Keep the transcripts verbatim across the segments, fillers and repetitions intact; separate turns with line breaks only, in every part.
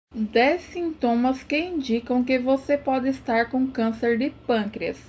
dez sintomas que indicam que você pode estar com câncer de pâncreas.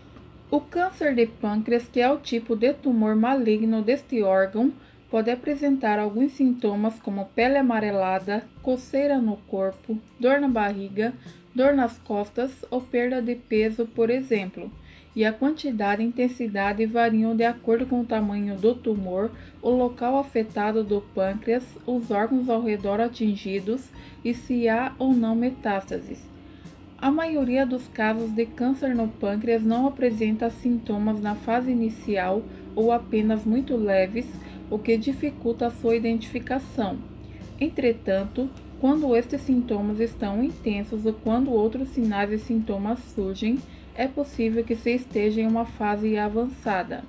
O câncer de pâncreas, que é o tipo de tumor maligno deste órgão, pode apresentar alguns sintomas como pele amarelada, coceira no corpo, dor na barriga, dor nas costas ou perda de peso, por exemplo. E a quantidade e intensidade variam de acordo com o tamanho do tumor, o local afetado do pâncreas, os órgãos ao redor atingidos e se há ou não metástases. A maioria dos casos de câncer no pâncreas não apresenta sintomas na fase inicial ou apenas muito leves, o que dificulta a sua identificação. Entretanto, quando estes sintomas estão intensos ou quando outros sinais e sintomas surgem, é possível que se esteja em uma fase avançada.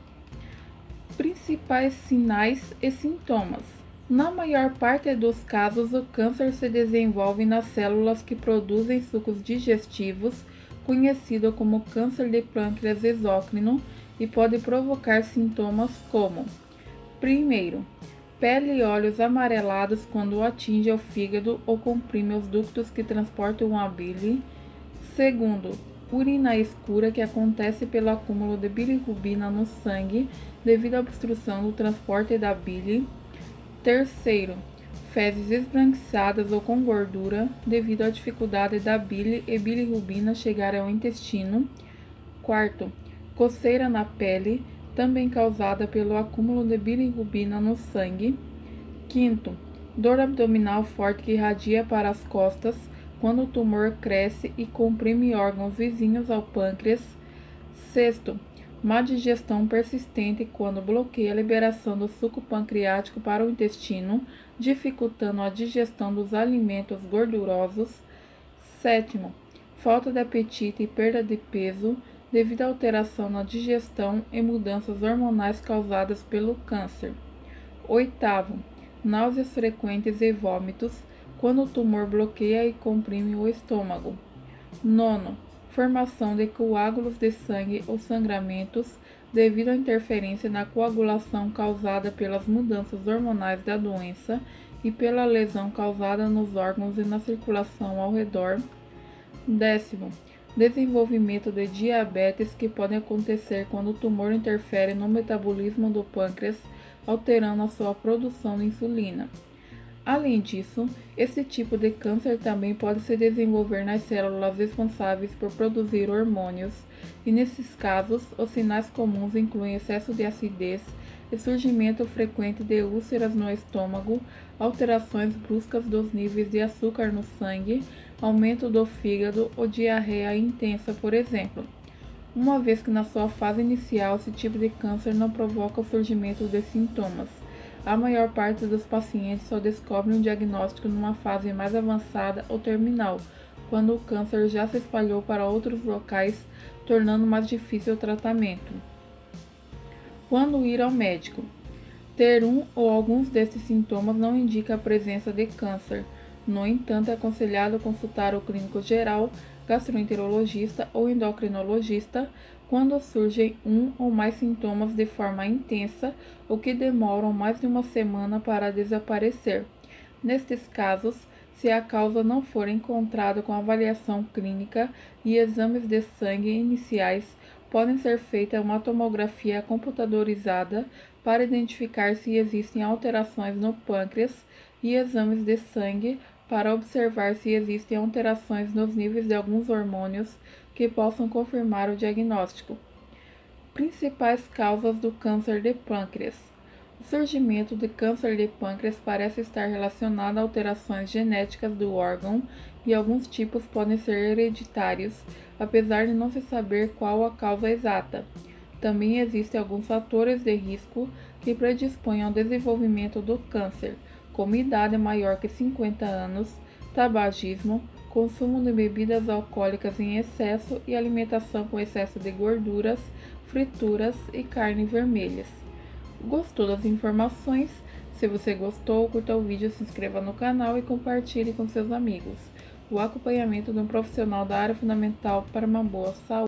Principais sinais e sintomas. Na maior parte dos casos, o câncer se desenvolve nas células que produzem sucos digestivos, conhecido como câncer de pâncreas exócrino, e pode provocar sintomas como: primeiro, pele e olhos amarelados quando atinge o fígado ou comprime os ductos que transportam a bile. Segundo, urina escura que acontece pelo acúmulo de bilirrubina no sangue devido à obstrução do transporte da bile. Terceiro, fezes esbranquiçadas ou com gordura devido à dificuldade da bile e bilirrubina chegar ao intestino. Quarto, coceira na pele, também causada pelo acúmulo de bilirrubina no sangue. Quinto, dor abdominal forte que irradia para as costas quando o tumor cresce e comprime órgãos vizinhos ao pâncreas. Sexto, má digestão persistente quando bloqueia a liberação do suco pancreático para o intestino, dificultando a digestão dos alimentos gordurosos. Sétimo, falta de apetite e perda de peso devido à alteração na digestão e mudanças hormonais causadas pelo câncer. Oitavo, náuseas frequentes e vômitos quando o tumor bloqueia e comprime o estômago. Nono, formação de coágulos de sangue ou sangramentos devido à interferência na coagulação causada pelas mudanças hormonais da doença e pela lesão causada nos órgãos e na circulação ao redor. Décimo, desenvolvimento de diabetes que pode acontecer quando o tumor interfere no metabolismo do pâncreas, alterando a sua produção de insulina. Além disso, esse tipo de câncer também pode se desenvolver nas células responsáveis por produzir hormônios, e nesses casos, os sinais comuns incluem excesso de acidez e surgimento frequente de úlceras no estômago, alterações bruscas dos níveis de açúcar no sangue, aumento do fígado ou diarreia intensa, por exemplo. Uma vez que na sua fase inicial esse tipo de câncer não provoca o surgimento de sintomas, a maior parte dos pacientes só descobre um diagnóstico numa fase mais avançada ou terminal, quando o câncer já se espalhou para outros locais, tornando mais difícil o tratamento. Quando ir ao médico? Ter um ou alguns desses sintomas não indica a presença de câncer. No entanto, é aconselhado consultar o clínico geral, gastroenterologista ou endocrinologista quando surgem um ou mais sintomas de forma intensa ou que demoram mais de uma semana para desaparecer. Nestes casos, se a causa não for encontrada com avaliação clínica e exames de sangue iniciais, podem ser feita uma tomografia computadorizada para identificar se existem alterações no pâncreas e exames de sangue para observar se existem alterações nos níveis de alguns hormônios que possam confirmar o diagnóstico. Principais causas do câncer de pâncreas. O surgimento de câncer de pâncreas parece estar relacionado a alterações genéticas do órgão e alguns tipos podem ser hereditários, apesar de não se saber qual a causa exata. Também existem alguns fatores de risco que predispõem ao desenvolvimento do câncer, como idade maior que cinquenta anos, tabagismo, consumo de bebidas alcoólicas em excesso e alimentação com excesso de gorduras, frituras e carnes vermelhas. Gostou das informações? Se você gostou, curta o vídeo, se inscreva no canal e compartilhe com seus amigos. O acompanhamento de um profissional da área fundamental para uma boa saúde.